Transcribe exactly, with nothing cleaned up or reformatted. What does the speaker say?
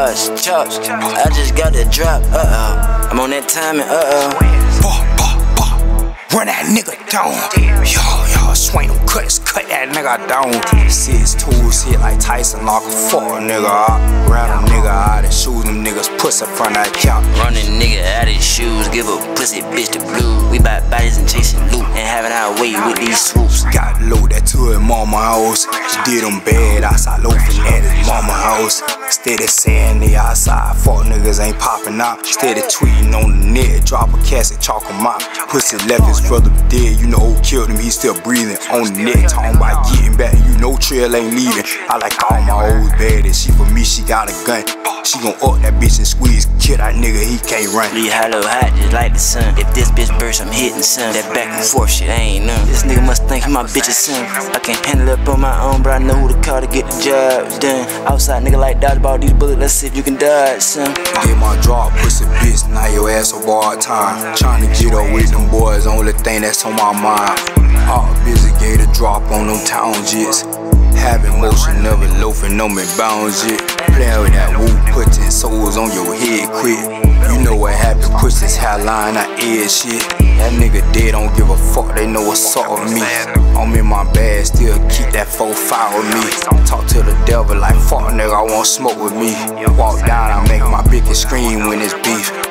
Chops, chops, I just got the drop, uh-oh. I'm on that timing, uh-oh. Bah, bah, bah. Run that nigga down. Yo, yo, swing them cuts, cut that nigga down. Six tools hit like Tyson, lock a fuck nigga out. Round a nigga out and shoes them niggas pussy from that count. Running nigga out of his shoes, give a pussy bitch the blue. We buy bodies and chasing loot, and having our way with these swoops. Got load that to his mama house. She did them bad outside loafing at his mama house. Steady saying they outside, fuck niggas ain't popping out. Steady tweeting on the net, drop a casket, chalk him out. Pussy left his brother dead, you know who killed him, he still breathing. On the net, talking about getting back, you know Trill ain't leaving. I like all my old baddies, she for me, she got a gun. She gon' up that bitch and squeeze, kill that nigga, he can't run. Leave hollow hot just like the sun. If this bitch burst, I'm hitting some. That back and forth shit, I ain't none. This nigga must think he my bitch's son. I can handle it up on my own, but I know who to call to get the job done. Outside nigga like dodgeball, these bullets, let's see if you can dodge, son. Get my drop, pussy bitch, now your ass a bar time. Tryna get up with them boys, only thing that's on my mind. All busy gave a drop on them town jits. Having motion, never loafing, no me bounds yet. Playing with that woo, putting souls on your head quick. You know what happened, push this hairline, I edge shit. That nigga dead, don't give a fuck, they know what's up with me. I'm in my bag, still keep that four five with me. Talk to the devil like fuck nigga, I want smoke with me. Walk down, I make my biggest scream when it's beef.